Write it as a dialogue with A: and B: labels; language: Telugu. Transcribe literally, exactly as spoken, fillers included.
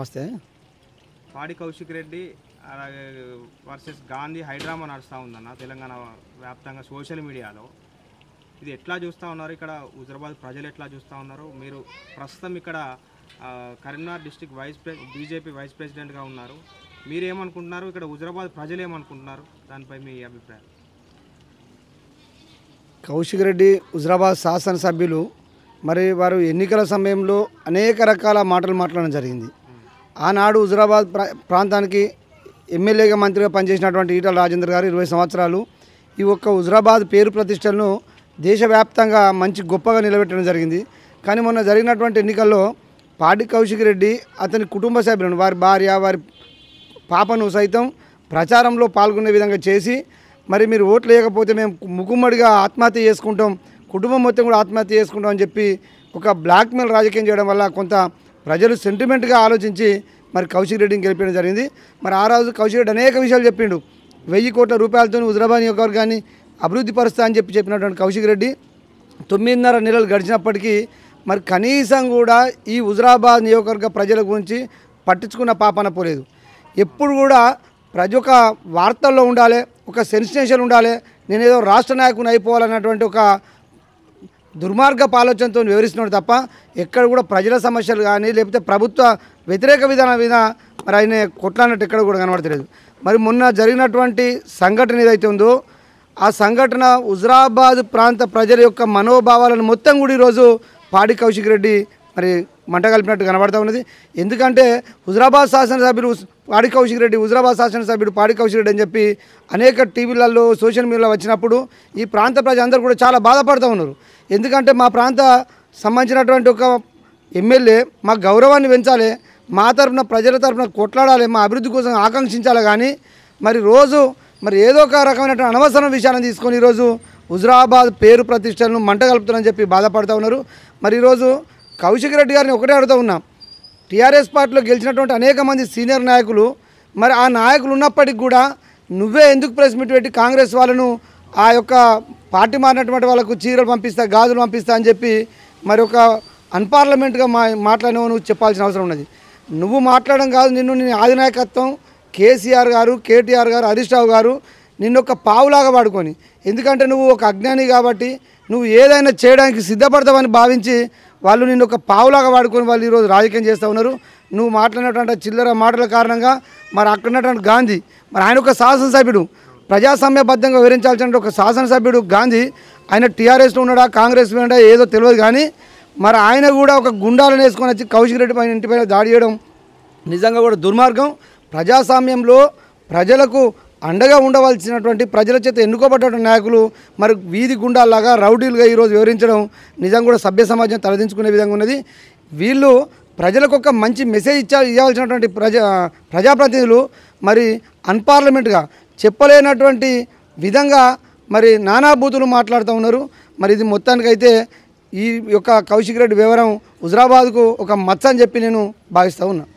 A: నమస్తే.
B: పాడి కౌశిక్ రెడ్డి అలాగే వర్సెస్ గాంధీ హైడ్రామా నడుస్తూ ఉందన్న తెలంగాణ వ్యాప్తంగా సోషల్ మీడియాలో. ఇది ఎట్లా చూస్తూ ఉన్నారు, ఇక్కడ హుజరాబాద్ ప్రజలు ఎట్లా చూస్తూ ఉన్నారు? మీరు ప్రస్తుతం ఇక్కడ కరీంనగర్ డిస్టిక్ వైస్ ప్రె బీజేపీ వైస్ ప్రెసిడెంట్గా ఉన్నారు. మీరేమనుకుంటున్నారు, ఇక్కడ హుజరాబాద్ ప్రజలు ఏమనుకుంటున్నారు, దానిపై మీ అభిప్రాయం?
A: కౌశిక్ రెడ్డి హుజరాబాద్ శాసనసభ్యులు మరి వారు ఎన్నికల సమయంలో అనేక రకాల మాటలు మాట్లాడడం జరిగింది. ఆనాడు హుజరాబాద్ ప్రా ప్రాంతానికి ఎమ్మెల్యేగా మంత్రిగా పనిచేసినటువంటి ఈటల రాజేందర్ గారు ఇరవై సంవత్సరాలు ఈ ఒక్క హుజరాబాద్ పేరు ప్రతిష్టలను దేశవ్యాప్తంగా మంచి గొప్పగా నిలబెట్టడం జరిగింది. కానీ మొన్న జరిగినటువంటి ఎన్నికల్లో పాడి కౌశిక్ రెడ్డి అతని కుటుంబ సభ్యులను వారి భార్య వారి పాపను సైతం ప్రచారంలో పాల్గొనే విధంగా చేసి మరి మీరు ఓట్లు వేయకపోతే మేము ముక్కుమ్మడిగా ఆత్మహత్య చేసుకుంటాం, కుటుంబం మొత్తం కూడా ఆత్మహత్య చేసుకుంటాం అని చెప్పి ఒక బ్లాక్మెయిల్ రాజకీయం చేయడం వల్ల కొంత ప్రజలు సెంటిమెంట్గా ఆలోచించి మరి కౌశిక్ రెడ్డిని గెలిపించడం జరిగింది. మరి ఆ రోజు కౌశిక్ రెడ్డి అనేక విషయాలు చెప్పిండు. వెయ్యి కోట్ల రూపాయలతో హుజరాబాద్ నియోజకవర్గాన్ని అభివృద్ధి పరుస్తా అని చెప్పి చెప్పినటువంటి కౌశిక్ రెడ్డి తొమ్మిదిన్నర నెలలు గడిచినప్పటికీ మరి కనీసం కూడా ఈ హుజరాబాద్ నియోజకవర్గ ప్రజల గురించి పట్టించుకున్న పాపన పోలేదు. ఎప్పుడు కూడా ప్రతి ఒక్క వార్తల్లో ఉండాలి, ఒక సెన్సేషన్ ఉండాలి, నేనేదో రాష్ట్ర నాయకుని అయిపోవాలన్నటువంటి ఒక దుర్మార్గపు ఆలోచనతో వివరిస్తున్నాడు తప్ప ఎక్కడ కూడా ప్రజల సమస్యలు కానీ లేకపోతే ప్రభుత్వ వ్యతిరేక విధానం మీద మరి ఆయన కొట్లాడినట్టు ఎక్కడ కూడా కనబడతలేదు. మరి మొన్న జరిగినటువంటి సంఘటన ఏదైతే ఉందో ఆ సంఘటన హుజరాబాద్ ప్రాంత ప్రజల యొక్క మనోభావాలను మొత్తం కూడా ఈరోజు పాడి కౌశిక్ రెడ్డి మరి మంట కలిపినట్టు కనబడతా ఉన్నది. ఎందుకంటే హుజరాబాద్ శాసనసభ్యులు పాడి కౌశిక్ రెడ్డి హుజరాబాద్ శాసనసభ్యుడు పాడి కౌశిక్ రెడ్డి అని చెప్పి అనేక టీవీలలో సోషల్ మీడియాలో వచ్చినప్పుడు ఈ ప్రాంత ప్రజలందరూ కూడా చాలా బాధపడుతూ ఉన్నారు. ఎందుకంటే మా ప్రాంత సంబంధించినటువంటి ఒక ఎమ్మెల్యే మా గౌరవాన్ని పెంచాలి, మా తరఫున ప్రజల తరఫున కొట్లాడాలి, మా అభివృద్ధి కోసం ఆకాంక్షించాలి. కానీ మరి రోజు మరి ఏదో ఒక రకమైనటువంటి అనవసరం విషయాన్ని తీసుకొని ఈరోజు హుజరాబాద్ పేరు ప్రతిష్టలను మంట కలుపుతారని చెప్పి బాధపడుతూ ఉన్నారు. మరి ఈరోజు కౌశిక్ రెడ్డి గారిని ఒకటే అడుగుతూ ఉన్నాం, టీఆర్ఎస్ పార్టీలో గెలిచినటువంటి అనేక మంది సీనియర్ నాయకులు మరి ఆ నాయకులు ఉన్నప్పటికి కూడా నువ్వే ఎందుకు ప్రెస్ మీట్ పెట్టి కాంగ్రెస్ వాళ్ళను ఆ యొక్క పార్టీ మారినటువంటి వాళ్ళకు చీరలు పంపిస్తా గాజులు పంపిస్తా అని చెప్పి మరి ఒక అన్పార్లమెంట్గా మా మాట్లాడినవు నువ్వు చెప్పాల్సిన అవసరం ఉన్నది. నువ్వు మాట్లాడడం కాదు, నిన్ను నీ ఆధినాయకత్వం కేసీఆర్ గారు కేటీఆర్ గారు హరీష్ రావు గారు నిన్ను ఒక పావులాగా వాడుకొని, ఎందుకంటే నువ్వు ఒక అజ్ఞాని కాబట్టి నువ్వు ఏదైనా చేయడానికి సిద్ధపడతావని భావించి వాళ్ళు నిన్ను ఒక పావులాగా వాడుకొని వాళ్ళు ఈరోజు రాజకీయం చేస్తూ ఉన్నారు. నువ్వు మాట్లాడినటువంటి చిల్లర మాటల కారణంగా మరి అక్కడ ఉన్నటువంటి గాంధీ మరి ఆయన ఒక శాసనసభ్యుడు ప్రజాస్వామ్యబద్ధంగా వివరించాల్సిన ఒక శాసనసభ్యుడు గాంధీ ఆయన టీఆర్ఎస్లో ఉన్నాడా కాంగ్రెస్ ఉన్నాడా ఏదో తెలియదు. కానీ మరి ఆయన కూడా ఒక గుండాలను వేసుకొని వచ్చి కౌశిక్ రెడ్డి పైన ఇంటిపైన దాడి చేయడం నిజంగా కూడా దుర్మార్గం. ప్రజాస్వామ్యంలో ప్రజలకు అండగా ఉండవలసినటువంటి ప్రజల చేత ఎన్నుకోబడ్డ నాయకులు మరి వీధి గుండాల్లాగా రౌడీలుగా ఈరోజు వివరించడం నిజంగా కూడా సభ్య సమాజం తలదించుకునే విధంగా ఉన్నది. వీళ్ళు ప్రజలకు ఒక మంచి మెసేజ్ ఇచ్చా ఇవ్వాల్సినటువంటి ప్రజా ప్రజాప్రతినిధులు మరి అన్పార్లమెంట్గా చెప్పలేనటువంటి విధంగా మరి నానాబూతులు మాట్లాడుతూ ఉన్నారు. మరి ఇది మొత్తానికైతే ఈ యొక్క కౌశిక్ రెడ్డి వివరం హుజరాబాద్కు ఒక మచ్చ అని చెప్పి నేను భావిస్తూ ఉన్నా.